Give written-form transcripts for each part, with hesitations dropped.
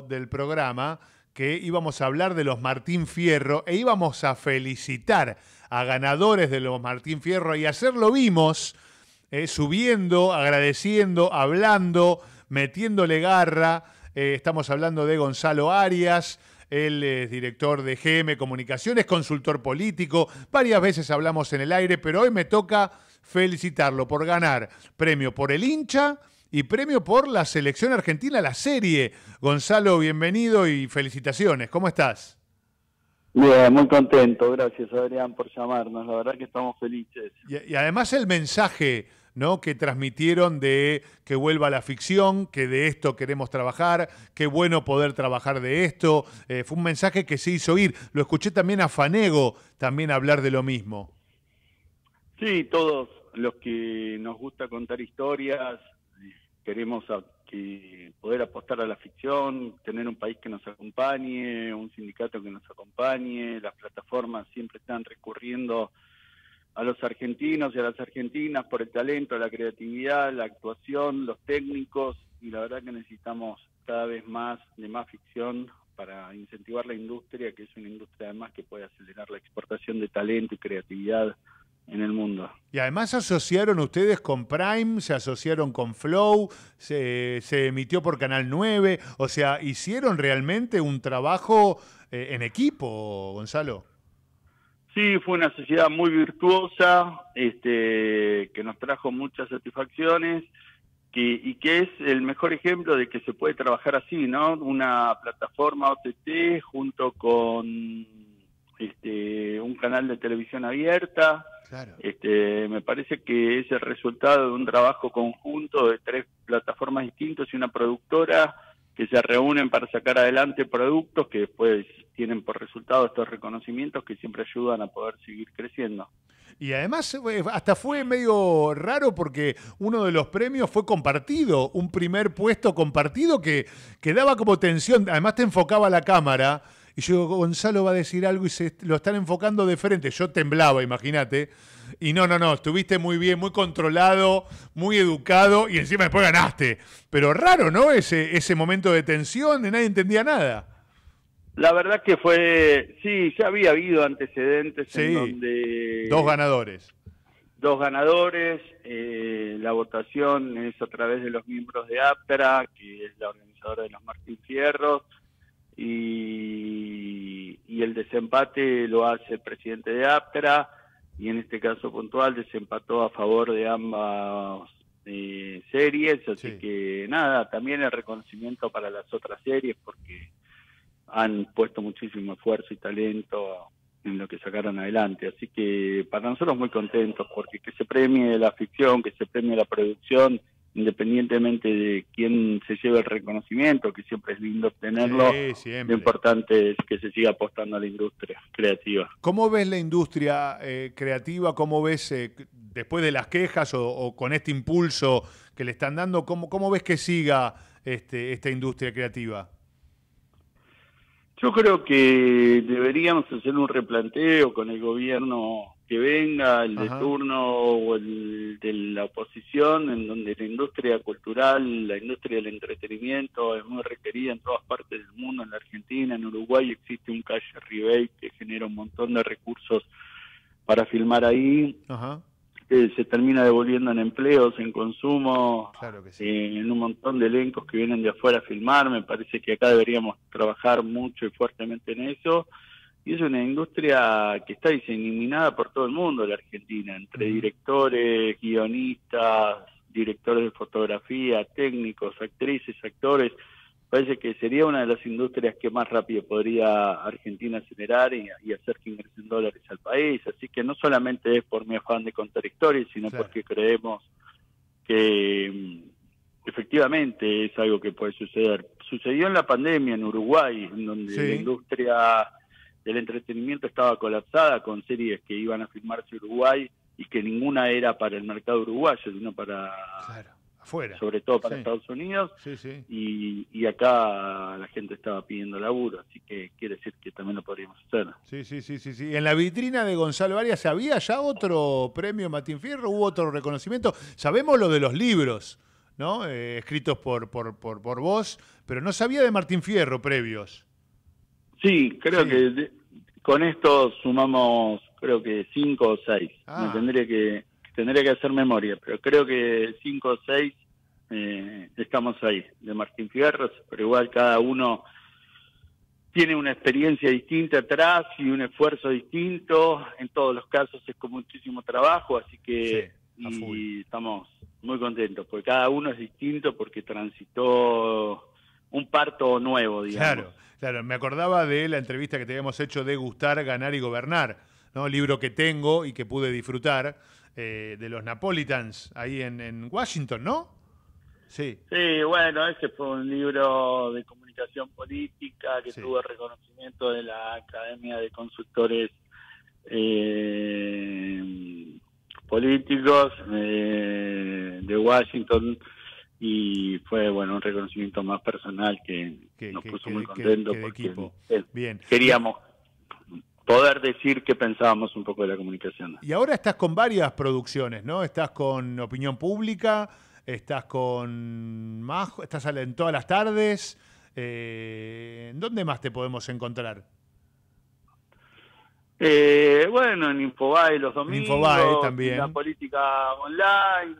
del programa que íbamos a hablar de los Martín Fierro e íbamos a felicitar a ganadores de los Martín Fierro y ayer lo vimos subiendo, agradeciendo, hablando, metiéndole garra. Estamos hablando de Gonzalo Arias. Él es director de GM Comunicaciones, consultor político. Varias veces hablamos en el aire, pero hoy me toca felicitarlo por ganar premio por el hincha y premio por la selección argentina, la serie. Gonzalo, bienvenido y felicitaciones. ¿Cómo estás? Bien, muy contento. Gracias, Adrián, por llamarnos. La verdad que estamos felices. Y además el mensaje, ¿no?, que transmitieron de que vuelva la ficción, que de esto queremos trabajar, qué bueno poder trabajar de esto. Fue un mensaje que se hizo oír. Lo escuché también a Fanego también hablar de lo mismo. Sí, todos los que nos gusta contar historias, queremos poder apostar a la ficción, tener un país que nos acompañe, un sindicato que nos acompañe. Las plataformas siempre están recurriendo a los argentinos y a las argentinas por el talento, la creatividad, la actuación, los técnicos, y la verdad que necesitamos cada vez más de más ficción para incentivar la industria, que es una industria además que puede acelerar la exportación de talento y creatividad en el mundo. Y además se asociaron ustedes con Prime, se asociaron con Flow, se emitió por Canal 9, o sea, hicieron realmente un trabajo en equipo, Gonzalo. Sí, fue una sociedad muy virtuosa, que nos trajo muchas satisfacciones, y que es el mejor ejemplo de que se puede trabajar así, ¿no? Una plataforma OTT junto con un canal de televisión abierta. Claro. Me parece que es el resultado de un trabajo conjunto de 3 plataformas distintas y una productora que se reúnen para sacar adelante productos que después tienen por resultado estos reconocimientos que siempre ayudan a poder seguir creciendo. Y además hasta fue medio raro porque uno de los premios fue compartido, un primer puesto compartido que daba como tensión, además te enfocaba la cámara. Y yo digo, Gonzalo va a decir algo y lo están enfocando de frente. Yo temblaba, imagínate. Y no, estuviste muy bien, muy controlado, muy educado y encima después ganaste. Pero raro, ¿no? Ese momento de tensión, de nadie entendía nada. La verdad que sí, ya había habido antecedentes sí, en donde... Dos ganadores. La votación es a través de los miembros de APTRA, que es la organizadora de los Martín Fierros, y el desempate lo hace el presidente de APTRA, y en este caso puntual desempató a favor de ambas series, así que nada, también el reconocimiento para las otras series, porque han puesto muchísimo esfuerzo y talento en lo que sacaron adelante, así que para nosotros muy contentos, porque que se premie la ficción, que se premie la producción, independientemente de quién se lleve el reconocimiento, que siempre es lindo obtenerlo, lo importante es que se siga apostando a la industria creativa. ¿Cómo ves la industria creativa? ¿Cómo ves, después de las quejas o con este impulso que le están dando, cómo ves que siga esta industria creativa? Yo creo que deberíamos hacer un replanteo con el gobierno que venga, el de turno o el de la oposición, en donde la industria cultural, la industria del entretenimiento es muy requerida en todas partes del mundo, en la Argentina, en Uruguay existe un cash rebate que genera un montón de recursos para filmar ahí. Se termina devolviendo en empleos, en consumo, claro que sí, en un montón de elencos que vienen de afuera a filmar. Me parece que acá deberíamos trabajar mucho y fuertemente en eso. Y es una industria que está diseminada por todo el mundo, la Argentina, entre directores, guionistas, directores de fotografía, técnicos, actrices, actores. Parece que sería una de las industrias que más rápido podría Argentina acelerar y hacer que ingresen dólares al país. Así que no solamente es por mi afán de contar historias, sino porque creemos que efectivamente es algo que puede suceder. Sucedió en la pandemia en Uruguay, en donde la industria del entretenimiento estaba colapsada con series que iban a filmarse en Uruguay y que ninguna era para el mercado uruguayo, sino para... afuera. Sobre todo para Estados Unidos, y acá la gente estaba pidiendo laburo, así que quiere decir que también lo podríamos hacer. Sí. En la vitrina de Gonzalo Arias, ¿había ya otro premio Martín Fierro? ¿Hubo otro reconocimiento? Sabemos lo de los libros, ¿no? Escritos por vos, pero no sabía de Martín Fierro previos. Sí, creo que con esto sumamos, creo que 5 o 6. Me tendría que hacer memoria, pero creo que 5 o 6 estamos ahí, de Martín Fierro, pero igual cada uno tiene una experiencia distinta atrás y un esfuerzo distinto. En todos los casos es con muchísimo trabajo, así que y estamos muy contentos, porque cada uno es distinto, porque transitó un parto nuevo, digamos. Claro, me acordaba de la entrevista que te habíamos hecho de Gustar, Ganar y Gobernar, ¿no? Libro que tengo y que pude disfrutar, de los Napolitans, ahí en Washington, ¿no? Sí. Sí, bueno, ese fue un libro de comunicación política que tuvo reconocimiento de la Academia de Consultores Políticos de Washington, y fue, bueno, un reconocimiento más personal que nos puso muy contentos porque Bien. Queríamos poder decir que pensábamos un poco de la comunicación. Y ahora estás con varias producciones, ¿no? Estás con Opinión Pública, estás con Majo, estás en todas las tardes. ¿En dónde más te podemos encontrar? Bueno, en Infobae los domingos, en Infobae también. En La Política Online,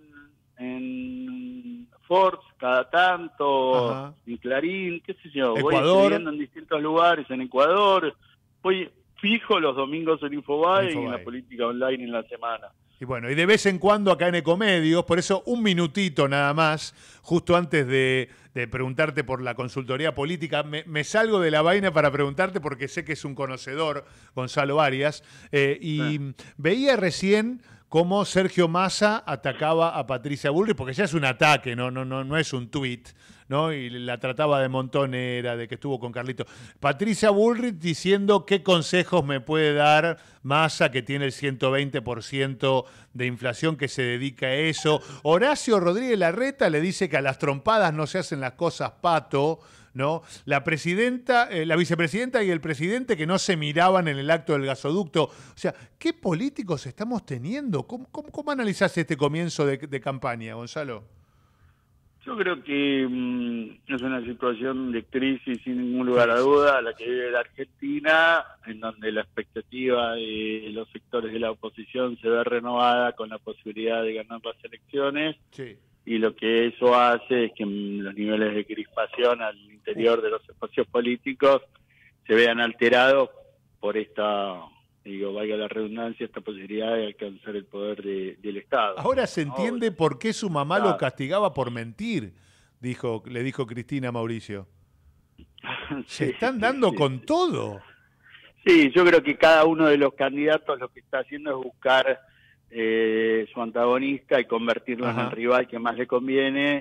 en Forbes cada tanto, en Clarín, qué sé yo. Ecuador. Voy escribiendo en distintos lugares, en Ecuador. Voy fijo los domingos en Infobae y en La Política Online en la semana. Y bueno, y de vez en cuando acá en Ecomedios, por eso un minutito nada más, justo antes de preguntarte por la consultoría política, me salgo de la vaina para preguntarte porque sé que es un conocedor, Gonzalo Arias, veía recién cómo Sergio Massa atacaba a Patricia Bullrich, porque ya es un ataque, no es un tuit, ¿no? Y la trataba de montonera, de que estuvo con Carlito. Patricia Bullrich diciendo qué consejos me puede dar Massa, que tiene el 120% de inflación, que se dedica a eso. Horacio Rodríguez Larreta le dice que a las trompadas no se hacen las cosas pato, ¿no? La presidenta, la vicepresidenta y el presidente que no se miraban en el acto del gasoducto. O sea, ¿qué políticos estamos teniendo? ¿Cómo analizás este comienzo de campaña, Gonzalo? Yo creo que es una situación de crisis sin ningún lugar a duda la que vive la Argentina, en donde la expectativa de los sectores de la oposición se ve renovada con la posibilidad de ganar las elecciones. Y lo que eso hace es que los niveles de crispación al interior de los espacios políticos se vean alterados por esta, valga la redundancia, esta posibilidad de alcanzar el poder del Estado. Ahora se entiende por qué su mamá lo castigaba por mentir, le dijo Cristina a Mauricio. Se están dando con todo. Sí, yo creo que cada uno de los candidatos lo que está haciendo es buscar su antagonista y convertirlo en el rival que más le conviene,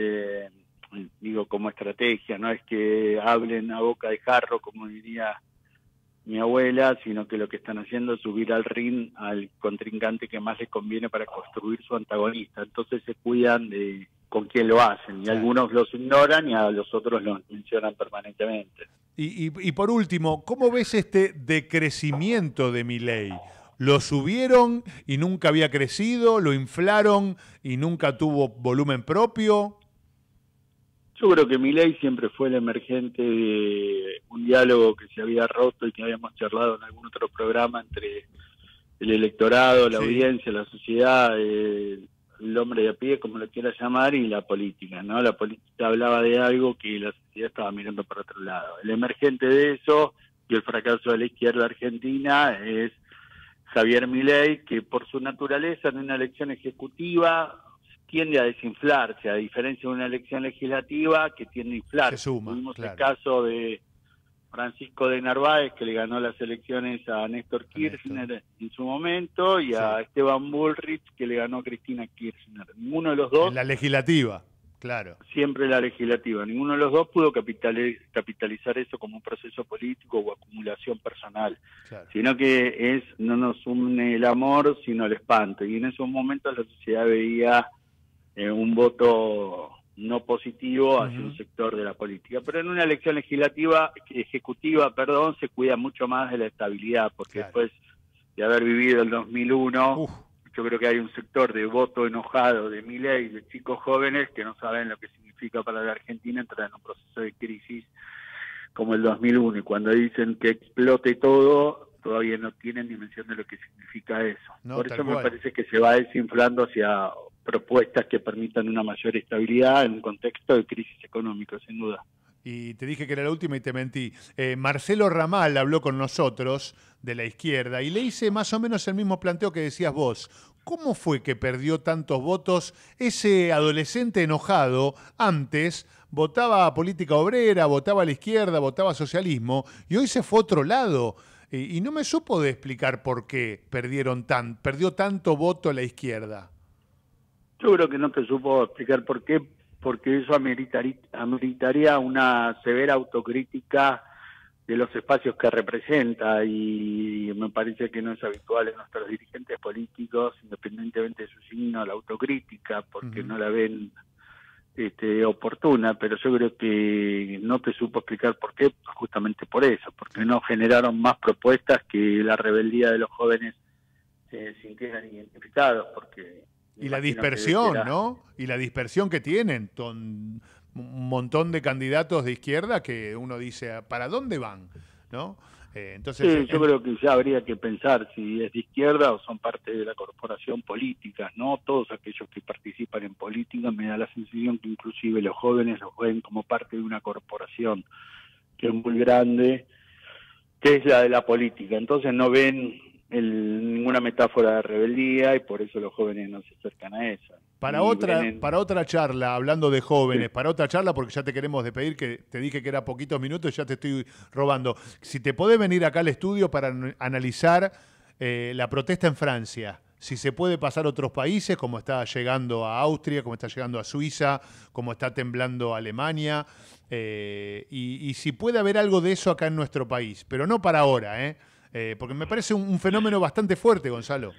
como estrategia, no es que hablen a boca de jarro, como diría mi abuela, sino que lo que están haciendo es subir al ring al contrincante que más les conviene para construir su antagonista. Entonces se cuidan de con quién lo hacen, y algunos los ignoran y a los otros los mencionan permanentemente. Y por último, ¿cómo ves este decrecimiento de Milei? ¿Lo subieron y nunca había crecido? ¿Lo inflaron y nunca tuvo volumen propio? Yo creo que Milei siempre fue el emergente de un diálogo que se había roto y que habíamos charlado en algún otro programa entre el electorado, la audiencia, la sociedad, el hombre de a pie, como lo quiera llamar, y la política, ¿no? La política hablaba de algo que la sociedad estaba mirando por otro lado. El emergente de eso y el fracaso de la izquierda argentina es Javier Milei, que por su naturaleza en una elección ejecutiva tiende a desinflarse, a diferencia de una elección legislativa que tiende a inflarse. Tuvimos el caso de Francisco de Narváez, que le ganó las elecciones a Néstor Kirchner en su momento, y a Esteban Bullrich, que le ganó a Cristina Kirchner. Ninguno de los dos... En la legislativa, claro. Siempre la legislativa. Ninguno de los dos pudo capitalizar eso como un proceso político o acumulación personal, sino que no nos une el amor, sino el espanto. Y en esos momentos la sociedad veía un voto no positivo hacia un sector de la política. Pero en una elección ejecutiva, se cuida mucho más de la estabilidad, porque después de haber vivido el 2001, yo creo que hay un sector de voto enojado de Milei, de chicos jóvenes que no saben lo que significa para la Argentina entrar en un proceso de crisis como el 2001, y cuando dicen que explote todo, todavía no tienen dimensión de lo que significa eso. No, por eso me cual. parece que se va desinflando hacia propuestas que permitan una mayor estabilidad en un contexto de crisis económica, sin duda. Y te dije que era la última y te mentí. Marcelo Ramal habló con nosotros de la izquierda y le hice más o menos el mismo planteo que decías vos. ¿Cómo fue que perdió tantos votos ese adolescente enojado? Antes votaba a política obrera, votaba a la izquierda, votaba a socialismo y hoy se fue a otro lado. Y no me supo de explicar por qué perdió tanto voto a la izquierda. Yo creo que no te supo explicar por qué, porque eso ameritaría una severa autocrítica de los espacios que representa, y me parece que no es habitual en nuestros dirigentes políticos, independientemente de su signo, la autocrítica, porque no la ven oportuna, pero yo creo que no te supo explicar por qué, justamente por eso, porque no generaron más propuestas que la rebeldía de los jóvenes se sintieran identificados, porque... Y la dispersión, ¿no? Y la dispersión que tienen, un montón de candidatos de izquierda que uno dice, ¿para dónde van? ¿No? Entonces, sí, yo creo que ya habría que pensar si es de izquierda o son parte de la corporación política, ¿no? Todos aquellos que participan en política, me da la sensación que inclusive los jóvenes los ven como parte de una corporación que es muy grande, que es la de la política. Entonces no ven ninguna metáfora de rebeldía y por eso los jóvenes no se acercan a eso. Para otra charla, hablando de jóvenes, sí. Para otra charla, porque ya te queremos despedir, que te dije que era poquitos minutos y ya te estoy robando. Si te podés venir acá al estudio para analizar la protesta en Francia, si se puede pasar a otros países, como está llegando a Austria, como está llegando a Suiza, como está temblando Alemania, y si puede haber algo de eso acá en nuestro país, pero no para ahora, porque me parece un fenómeno bastante fuerte, Gonzalo.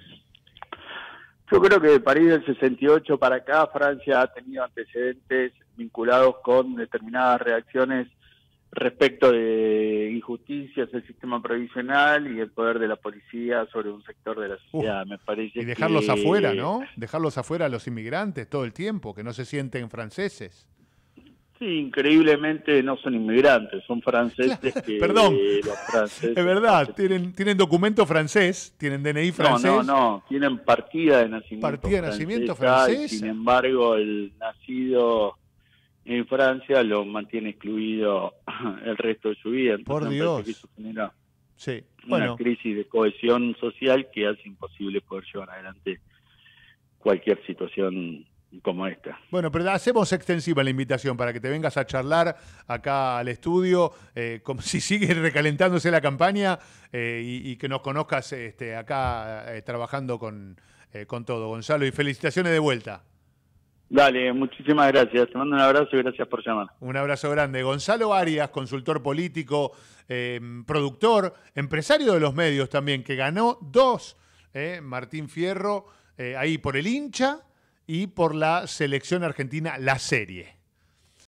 Yo creo que de París del 68 para acá, Francia ha tenido antecedentes vinculados con determinadas reacciones respecto de injusticias del sistema provisional y el poder de la policía sobre un sector de la sociedad. Me parece y dejarlos afuera, ¿no? Dejarlos afuera a los inmigrantes todo el tiempo, que no se sienten franceses. Sí, increíblemente no son inmigrantes, son franceses. Claro, que perdón, los franceses, es verdad, tienen documento francés, tienen DNI francés. No, tienen partida de nacimiento Partida de nacimiento francesa. Y sin embargo, el nacido en Francia lo mantiene excluido el resto de su vida. Entonces, por Dios. Que eso genera sí. una crisis de cohesión social que hace imposible poder llevar adelante cualquier situación como esta. Bueno, pero hacemos extensiva la invitación para que te vengas a charlar acá al estudio, como si sigue recalentándose la campaña y que nos conozcas acá trabajando con todo, Gonzalo, y felicitaciones de vuelta. Dale, muchísimas gracias. Te mando un abrazo y gracias por llamar. Un abrazo grande. Gonzalo Arias, consultor político, productor, empresario de los medios también, que ganó 2, Martín Fierro, ahí por el hincha y por la selección argentina, la serie.